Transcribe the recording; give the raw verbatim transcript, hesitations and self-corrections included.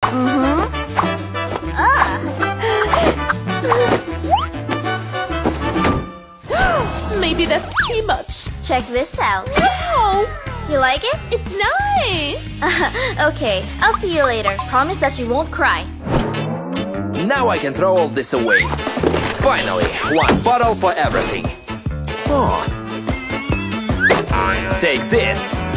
Mm-hmm. Ah. Maybe that's too much. Check this out. Wow! You like it? It's nice! Okay, I'll see you later. Promise that you won't cry. Now I can throw all this away. Finally, one bottle for everything. Oh. Take this.